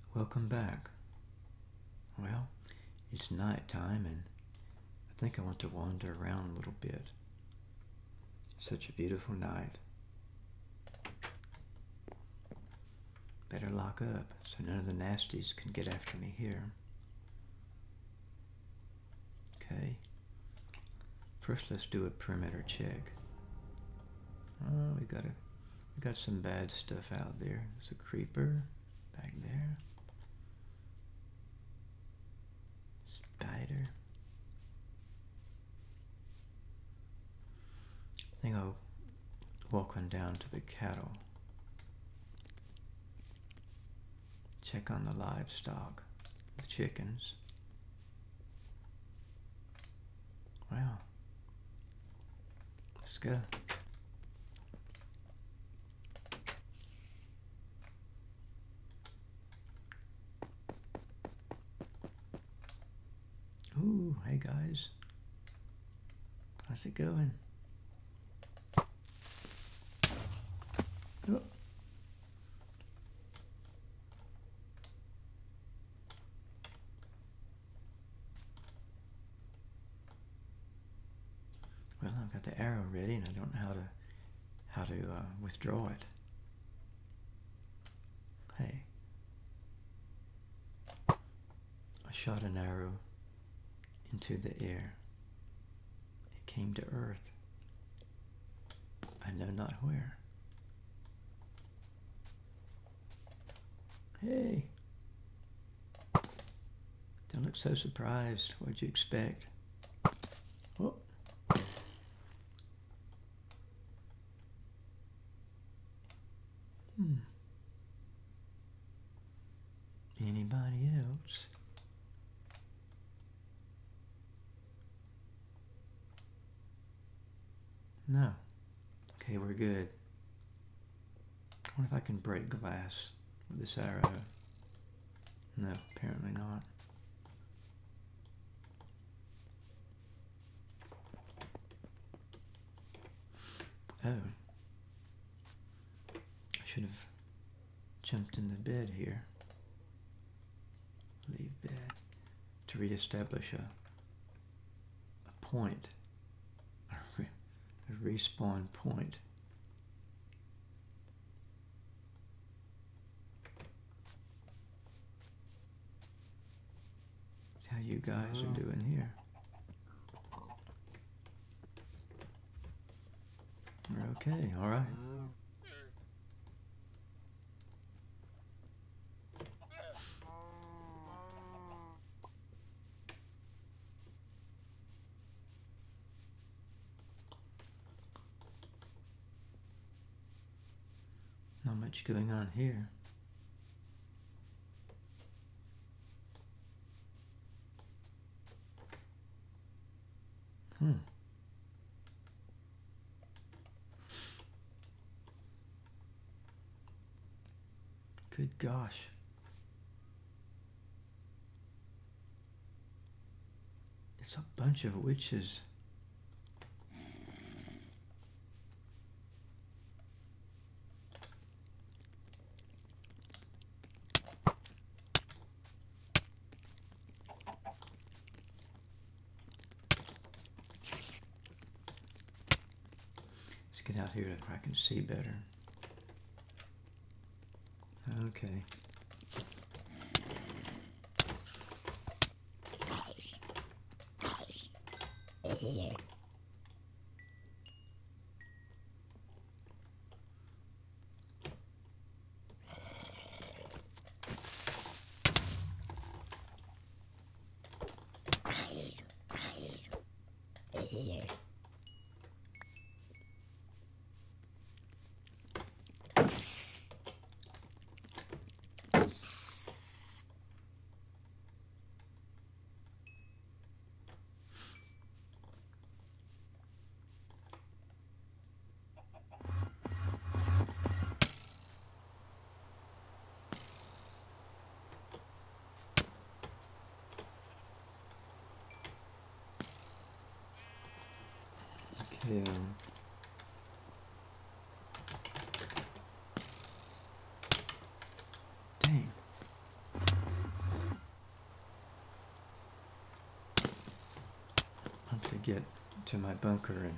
Welcome back. Well, it's night time and I think I want to wander around a little bit. Such a beautiful night. Better lock up so none of the nasties can get after me here. Okay. First let's do a perimeter check. Oh, we got some bad stuff out there. There's a creeper back there. Spider. I think I'll walk on down to the cattle. Check on the livestock, the chickens. Wow. Let's go. Ooh, hey guys. How's it going? Oh. Well, I've got the arrow ready and I don't know how to withdraw it. Hey. I shot an arrow into the air. It came to earth. I know not where. Hey. Don't look so surprised. What'd you expect? Oh. Anybody else? No. Okay, we're good. I wonder if I can break glass with this arrow. No, apparently not. Oh. I should have jumped in the bed here. Leave bed. To reestablish a point. A respawn point. See how you guys are doing here. Okay, all right. Not much going on here. Good gosh. It's a bunch of witches. Let's get out here where I can see better. Okay. Okay. Dang. get to my bunker and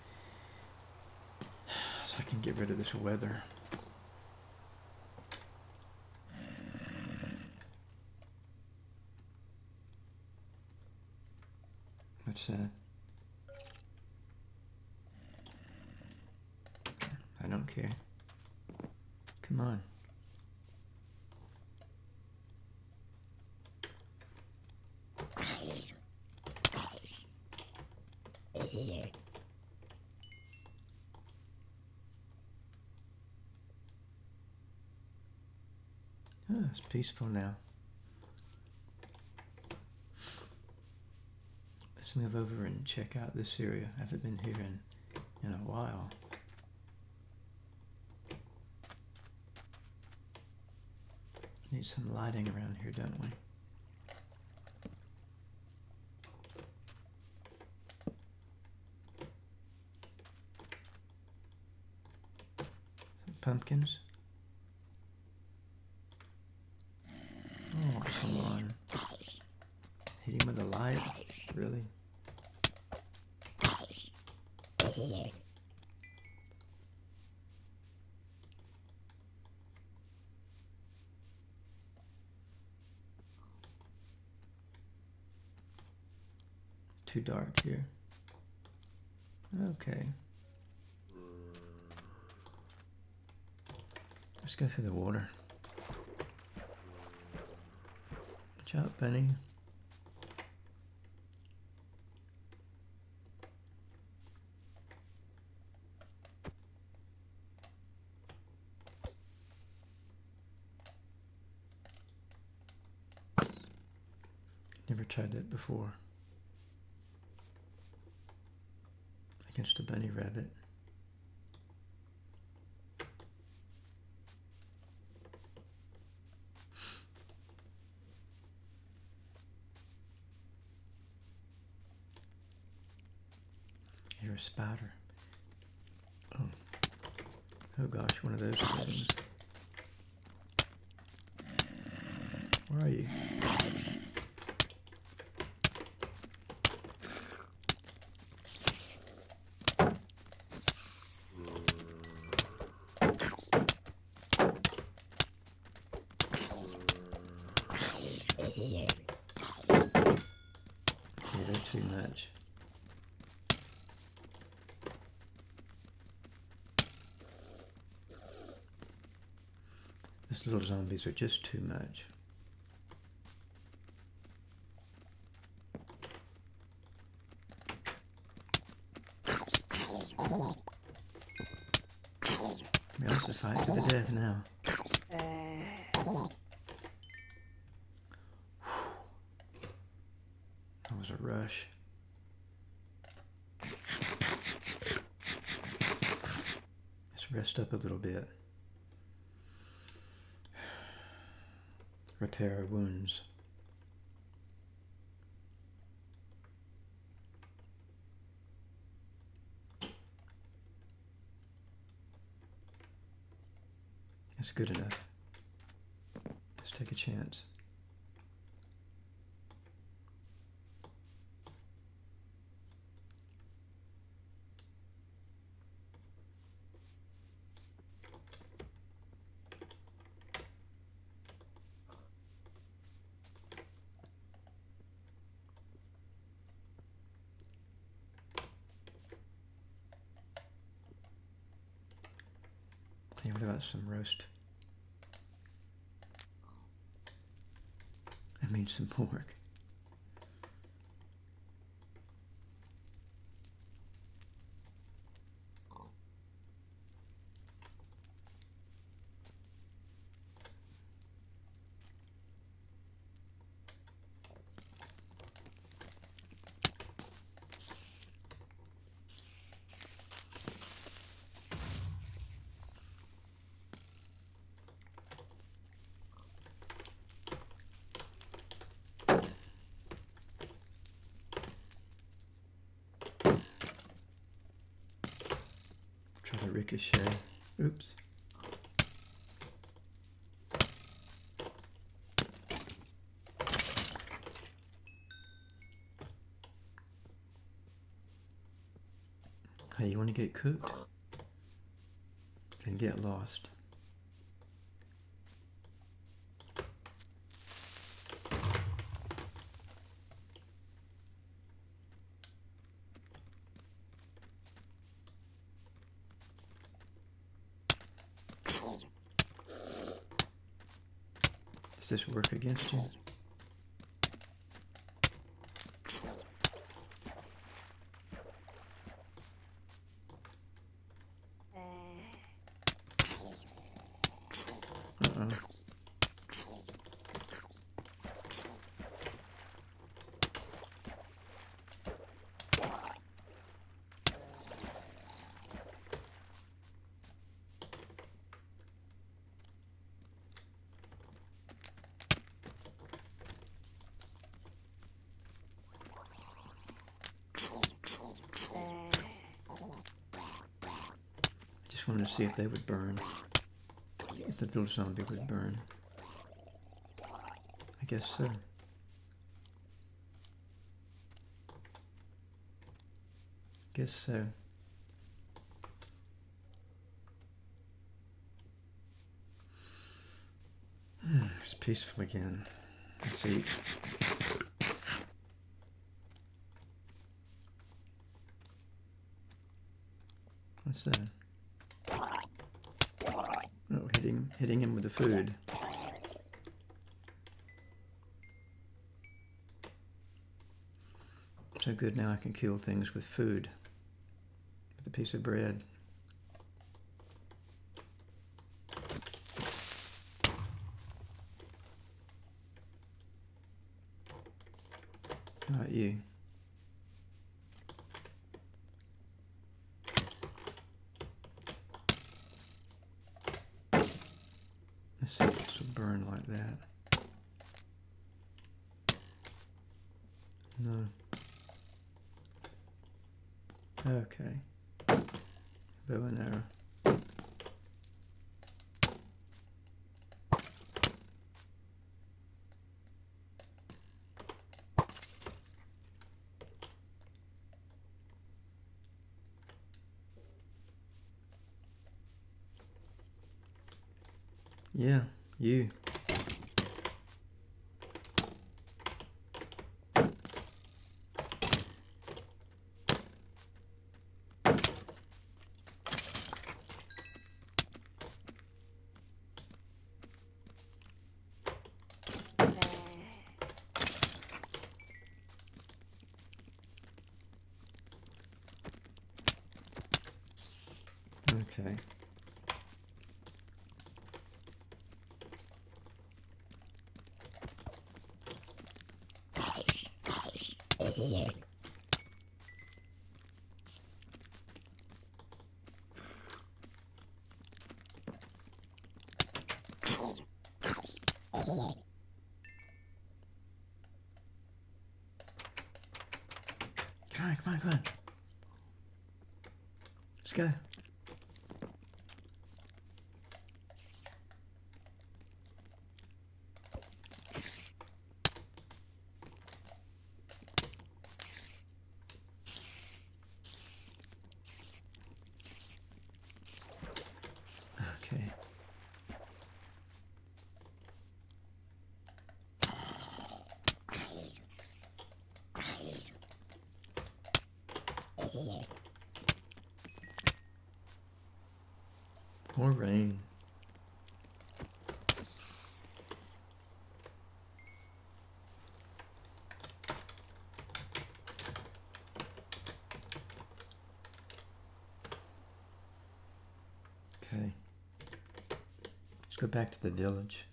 so I can get rid of this weather. What's that? I don't care. Come on. Oh, it's peaceful now. Let's move over and check out this area. I haven't been here in a while. Need some lighting around here, don't we? Some pumpkins. Oh, come on. Hit him with a light? Really? Too dark here. Okay. Let's go through the water. Watch out, Bunny. Never tried that before. Against a bunny rabbit. You're a spider. Oh gosh, one of those things. Where are you? Yeah, they're too much. These little zombies are just too much. We have to fight to the death now. That was a rush. Let's rest up a little bit. Repair our wounds. That's good enough. Let's take a chance. Hey, what about some roast? I made some pork. Try to ricochet. Oops. Hey, you want to get cooked? And get lost. Does this work against you? Uh-oh. Just wanted to see if they would burn. If the little zombie would burn. I guess so. Guess so. It's peaceful again. Let's eat. What's that? Oh, hitting him with the food. So good, now I can kill things with food. With a piece of bread. How about you? Let's see if this will burn like that. No. Okay. Bow and arrow. Yeah, you. Okay. Come on. Let's go. Okay. More rain. Okay. Let's go back to the village.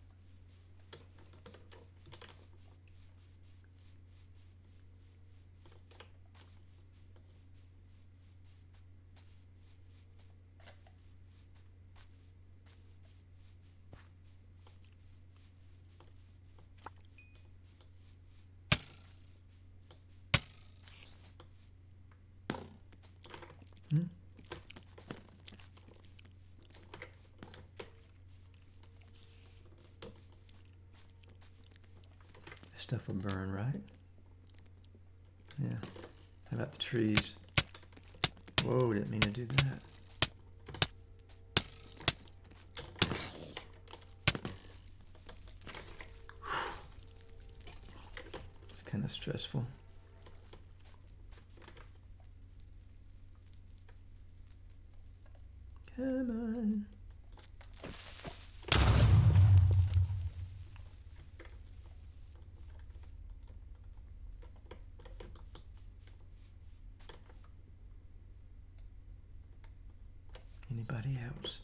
This stuff will burn, right? Yeah. How about the trees? Whoa, didn't mean to do that. It's kind of stressful. Come on. Anybody else?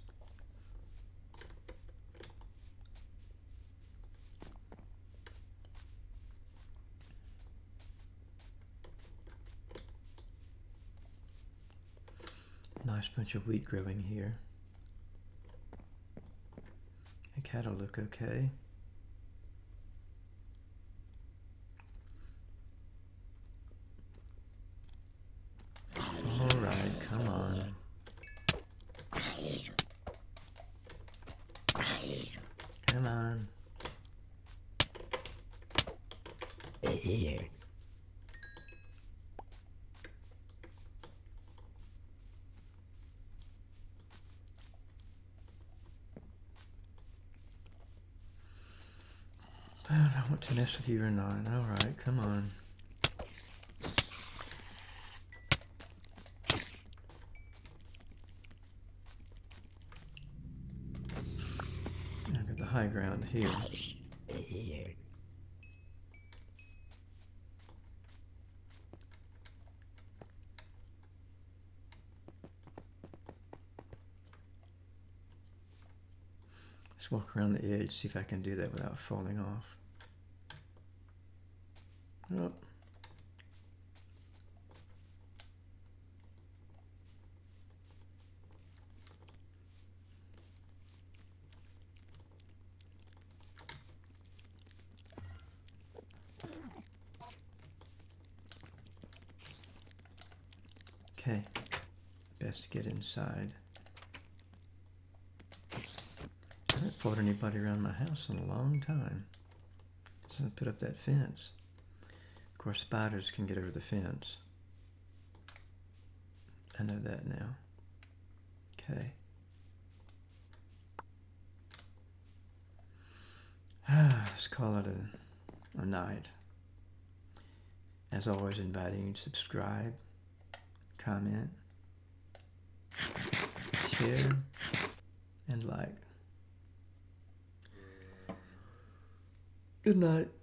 Nice bunch of wheat growing here. The cattle look okay. All right, come on. Come on. I don't know what to mess with you or not. All right, come on. I got the high ground here. Let's walk around the edge, see if I can do that without falling off. Oh. Okay, best to get inside. I haven't fought anybody around my house in a long time. Doesn't put up that fence. Of course, spiders can get over the fence. I know that now. Okay. Let's call it a night. As always, inviting you to subscribe, comment, share, and like. Good night.